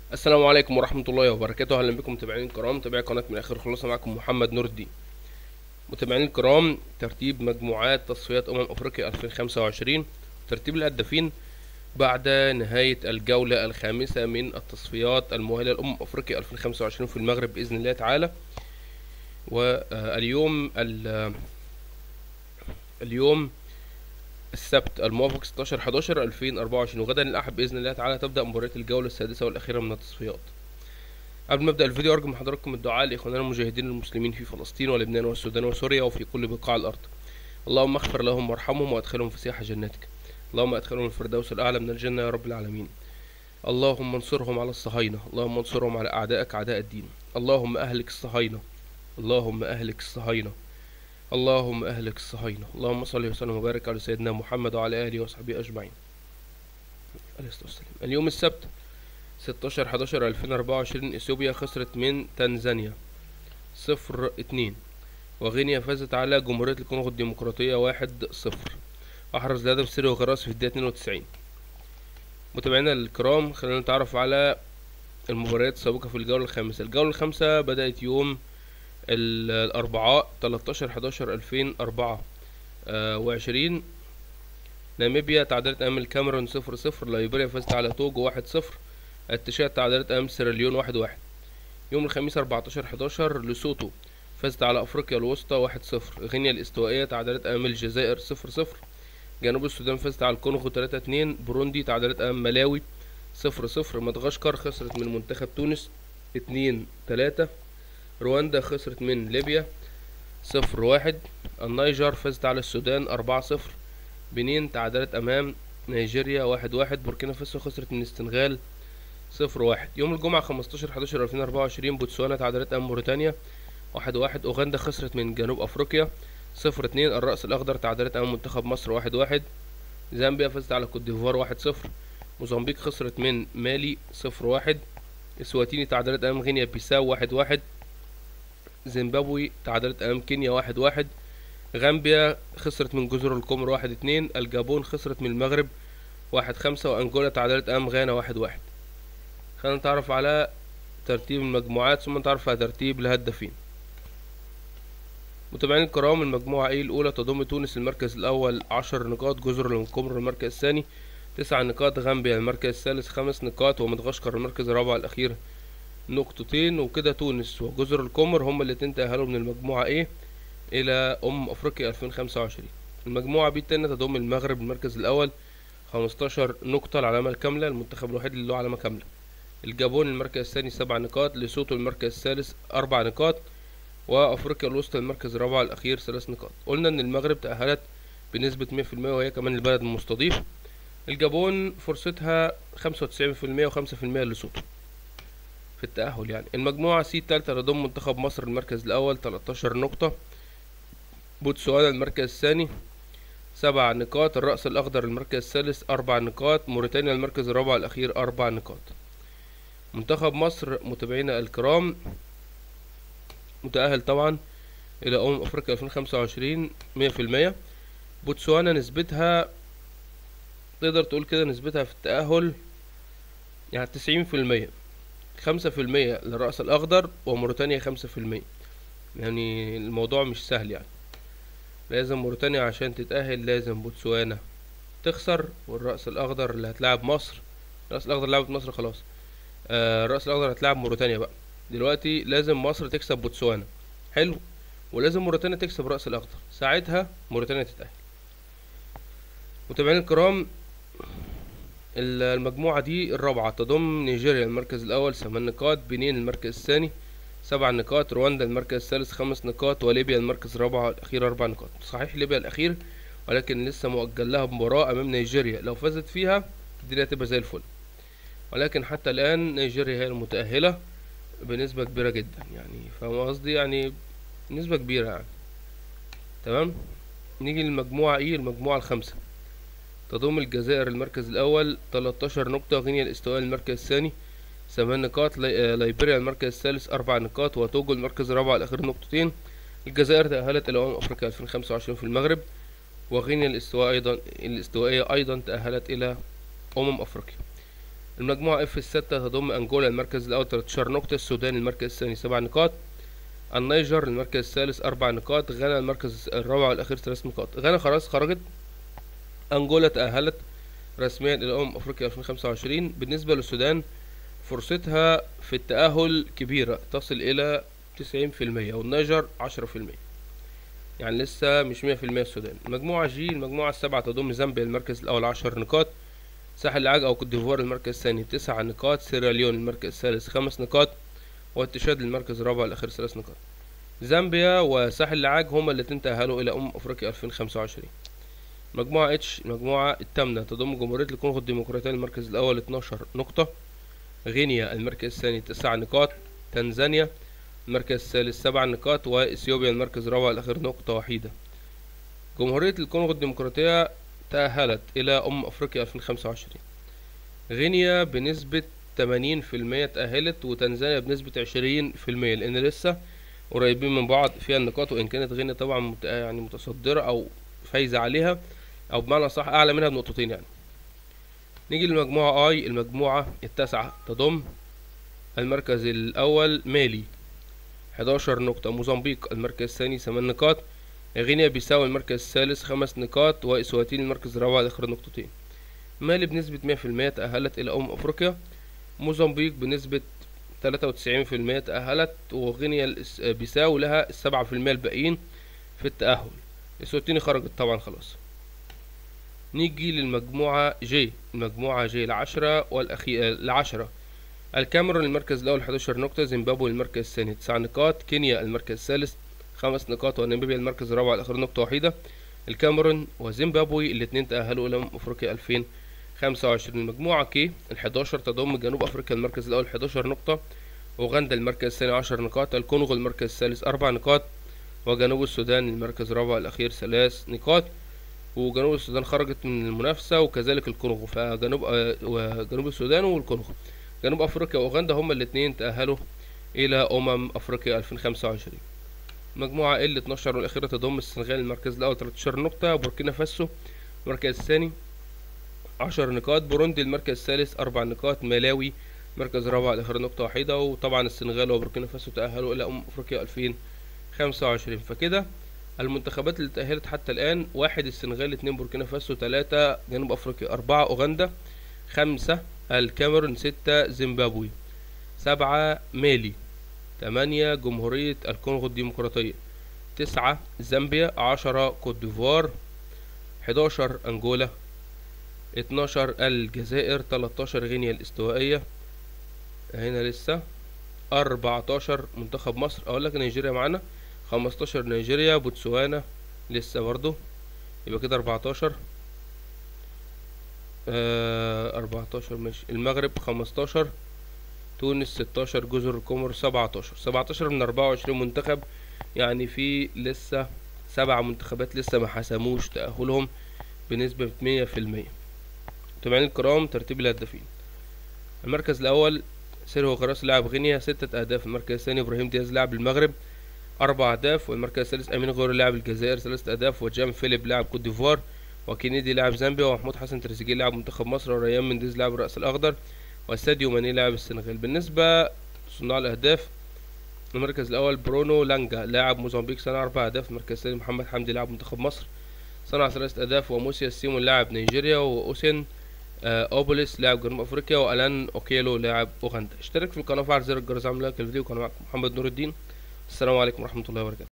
السلام عليكم ورحمة الله وبركاته. أهلا بكم متابعين الكرام، متابعي قناة من آخر خلاصة. معكم محمد نور الدين. متابعين الكرام، ترتيب مجموعات تصفيات أفريقيا 2025، ترتيب الهدافين بعد نهاية الجولة الخامسة من التصفيات المؤهلة أفريقيا 2025 في المغرب بإذن الله تعالى. واليوم اليوم السبت الموافق 16/11/2024، وغدا الأحد بإذن الله تعالى تبدأ مباريات الجولة السادسة والأخيرة من التصفيات. قبل ما ابدا الفيديو ارجو من حضراتكم الدعاء لاخواننا المجاهدين المسلمين في فلسطين ولبنان والسودان وسوريا وفي كل بقاع الارض. اللهم اغفر لهم وارحمهم وادخلهم فسيح جناتك. اللهم ادخلهم الفردوس الاعلى من الجنه يا رب العالمين. اللهم انصرهم على الصهاينه، اللهم انصرهم على اعدائك اعداء الدين. اللهم اهلك الصهاينه، اللهم اهلك الصهاينه، اللهم اهلك الصهاينه. اللهم صل وسلم وبارك على سيدنا محمد وعلى اله وصحبه اجمعين. عليه الصلاه والسلام. اليوم السبت 16/11/2024، اثيوبيا خسرت من تنزانيا 0-2، وغينيا فازت على جمهورية الكونغو الديمقراطية 1-0. أحرز الهدف سيريو غراس في الدقيقة 92. متابعينا الكرام، خلينا نتعرف على المباريات السابقة في الجولة الخامسة. الجولة الخامسة بدأت يوم الأربعاء 13/11/2024. ناميبيا تعادلت أمام الكاميرون 0-0. ليبيريا فازت على توجو 1-0. التشاد تعادلت أمام سيراليون 1-1. يوم الخميس 14/11 لسوتو فازت على أفريقيا الوسطى 1-0. غينيا الاستوائية تعادلت أمام الجزائر 0-0. جنوب السودان فازت على الكونغو 3-2. بوروندي تعادلت أمام ملاوي 0-0. مدغشقر خسرت من منتخب تونس 2-3. رواندا خسرت من ليبيا 0-1. النيجر فازت على السودان 4-0. بنين تعادلت أمام نيجيريا 1-1. بوركينا فاسو خسرت من السنغال 0-1. يوم الجمعة 15/11/2024 بوتسوانا تعادلت أمام موريتانيا 1-1. أوغندا خسرت من جنوب أفريقيا 0-2. الرأس الأخضر تعادلت أمام منتخب مصر 1-1. زامبيا فازت على كوت ديفوار 1-0. موزمبيق خسرت من مالي 0-1. اسواتيني تعادلت أمام غينيا بيساو 1-1. زيمبابوي تعادلت أمام كينيا 1-1. غامبيا خسرت من جزر القمر 1-2. الجابون خسرت من المغرب 1-5. وأنجولا تعادلت أمام غانا 1-1. خلينا نتعرف على ترتيب المجموعات ثم نتعرف على ترتيب الهدافين. متابعين الكرام، المجموعة A الأولى تضم تونس المركز الأول 10 نقاط، جزر القمر المركز الثاني 9 نقاط، غامبيا المركز الثالث 5 نقاط، ومدغشقر المركز الرابع الأخير نقطتين. وكده تونس وجزر القمر هما الاتنين تأهلوا من المجموعة A إلى أفريقيا 2025. المجموعة B التانية تضم المغرب المركز الأول 15 نقطة، العلامة الكاملة، المنتخب الوحيد اللي له علامة كاملة. الجابون المركز الثاني 7 نقاط، ليسوتو المركز الثالث 4 نقاط، وافريقيا الوسطى المركز الرابع الاخير 3 نقاط. قلنا ان المغرب تأهلت بنسبة 100% وهي كمان البلد المستضيف. الجابون فرصتها 95% و5% لليسوتو في التأهل يعني. المجموعة سي التالتة تضم منتخب مصر المركز الاول 13 نقطة، بوتسوانا المركز الثاني 7 نقاط، الرأس الاخضر المركز الثالث 4 نقاط، موريتانيا المركز الرابع الاخير 4 نقاط. منتخب مصر متابعينا الكرام متأهل طبعا إلى أفريقيا 2025 100%. بوتسوانا نسبتها تقدر تقول كده نسبتها في التأهل يعني 90%، 5% للرأس الأخضر، وموريتانيا 5%. يعني الموضوع مش سهل يعني. لازم موريتانيا عشان تتأهل لازم بوتسوانا تخسر، والرأس الأخضر اللي هتلاعب مصر، الرأس الأخضر لعبت مصر خلاص، الرأس الأخضر هتلاعب موريتانيا بقى. دلوقتي لازم مصر تكسب بوتسوانا، حلو، ولازم موريتانيا تكسب رأس الأخضر، ساعتها موريتانيا تتأهل. متابعين الكرام، المجموعة دي الرابعة تضم نيجيريا المركز الأول 8 نقاط، بنين المركز الثاني 7 نقاط، رواندا المركز الثالث 5 نقاط، وليبيا المركز الرابع الأخير 4 نقاط. صحيح ليبيا الأخير، ولكن لسه مؤجل لها مباراة أمام نيجيريا، لو فازت فيها الدنيا هتبقى زي الفل. ولكن حتى الآن نيجيريا هي المتأهلة بنسبة كبيرة جدا، يعني فاهم قصدي، يعني نسبة كبيرة يعني. تمام. نيجي للمجموعة ايه، المجموعة الخامسة تضم الجزائر المركز الأول 13 نقطة، غينيا الاستوائية المركز الثاني 8 نقاط، ليبيريا المركز الثالث 4 نقاط، وتوجو المركز الرابع الأخير نقطتين. الجزائر تأهلت إلى أفريقيا 2025 في المغرب، وغينيا الاستوائية أيضا تأهلت إلى أفريقيا. المجموعة اف الستة تضم انجولا المركز الاول 13 نقطة، السودان المركز الثاني 7 نقاط، النيجر المركز الثالث 4 نقاط، غانا المركز الرابع والاخير 3 نقاط. غانا خلاص خرجت، انجولا تأهلت رسميا الى افريقيا 2025. بالنسبة للسودان فرصتها في التأهل كبيرة تصل الى 90%، والنيجر 10%، يعني لسه مش 100% السودان. المجموعة جي المجموعة السابعة تضم زامبيا المركز الأول 10 نقاط، ساحل العاج أو كوت ديفوار المركز الثاني 9 نقاط، سيراليون المركز الثالث 5 نقاط، والتشاد المركز الرابع والأخير 3 نقاط. زامبيا وساحل العاج هما الاتنين تأهلوا إلى أفريقيا 2025. مجموعة اتش المجموعة الثامنة تضم جمهورية الكونغو الديمقراطية المركز الأول 12 نقطة، غينيا المركز الثاني 9 نقاط، تنزانيا المركز الثالث 7 نقاط، واثيوبيا المركز الرابع والاخير نقطة وحيدة. جمهورية الكونغو الديمقراطية تأهلت إلى أفريقيا 2025. غينيا بنسبة 80% تأهلت، وتنزانيا بنسبة 20%، لأن لسه قريبين من بعض فيها النقاط، وإن كانت غينيا طبعا يعني متصدرة أو فايزة عليها، أو بمعنى صح أعلى منها بنقطتين يعني. نيجي للمجموعة اي المجموعة التاسعة تضم المركز الأول مالي 11 نقطة، موزمبيق المركز الثاني 8 نقاط، غينيا بيساو المركز الثالث 5 نقاط، وإسواتين المركز الرابع الآخر نقطتين. مالي بنسبة 100% تأهلت إلى إفريقيا، موزمبيق بنسبة 93% تأهلت، وغينيا بيساو لها 7% الباقيين في التأهل. إسواتيني خرجت طبعا خلاص. نيجي للمجموعة جي المجموعة جي العشرة الكاميرون المركز الأول 11 نقطة، زيمبابوي المركز الثاني 9 نقاط، كينيا المركز الثالث 5 نقاط، وناميبيا المركز الرابع الآخر نقطة وحيدة. الكاميرون وزيمبابوي الاثنين تأهلوا إلى أفريقيا 2025. المجموعة كي ال11 تضم جنوب أفريقيا المركز الأول 11 نقطة، أوغندا المركز الثاني 10 نقاط، الكونغو المركز الثالث 4 نقاط، وجنوب السودان المركز الرابع الأخير 3 نقاط. وجنوب السودان خرجت من المنافسة، وكذلك الكونغو، وجنوب السودان والكونغو. جنوب افريقيا واوغندا هما الاثنين تأهلوا الى افريقيا 2025. مجموعة ال 12 والاخيرة تضم السنغال المركز الاول 13 نقطة، بوركينا فاسو المركز الثاني 10 نقاط، بوروندي المركز الثالث 4 نقاط، مالاوي المركز الرابع الاخير نقطة وحيدة. وطبعا السنغال وبوركينا فاسو تأهلوا الى افريقيا 2025. فكده المنتخبات اللي تأهلت حتى الآن: 1 السنغال، 2 بوركينا فاسو، 3 جنوب أفريقيا، 4 أوغندا، 5 الكاميرون، 6 زيمبابوي، 7 مالي، 8 جمهورية الكونغو الديمقراطية، 9 زامبيا، 10 كوت ديفوار، 11 أنجولا، 12 الجزائر، 13 غينيا الاستوائية، هنا لسه 14 منتخب مصر، أقول لك نيجيريا معانا، 15 نيجيريا، بوتسوانا لسه برضو، يبقى كده 14 ماشي، المغرب 15، تونس 16، جزر القمر 17 من 24 منتخب، يعني في لسه 7 منتخبات لسه ما حسموش تأهلهم بنسبة 100%. متابعين الكرام، ترتيب الهدافين: المركز الأول سيرهو غراس لاعب غينيا 6 أهداف، المركز الثاني إبراهيم دياز لاعب المغرب 4 أهداف، والمركز الثالث أمين غوري لاعب الجزائر 3 أهداف، وجام فيليب لاعب كوت ديفوار، وكينيدي لاعب زامبيا، ومحمود حسن تريزيجيه لاعب منتخب مصر، وريان منديز لاعب الرأس الأخضر، وساديو ماني لاعب السنغال. بالنسبة لصناع الأهداف: المركز الأول برونو لانجا لاعب موزمبيق صنع 4 أهداف، المركز الثاني محمد حمدي لاعب منتخب مصر صنع 3 أهداف، وموسيا سيمون لاعب نيجيريا، وأوسين أوبوليس لاعب جنوب أفريقيا، وألان أوكيلو لاعب أوغندا. اشترك في القناة وفعل زر الجرس عشان يوصلك الفيديو. كان معكم محمد نور الدين، السلام عليكم ورحمة الله وبركاته.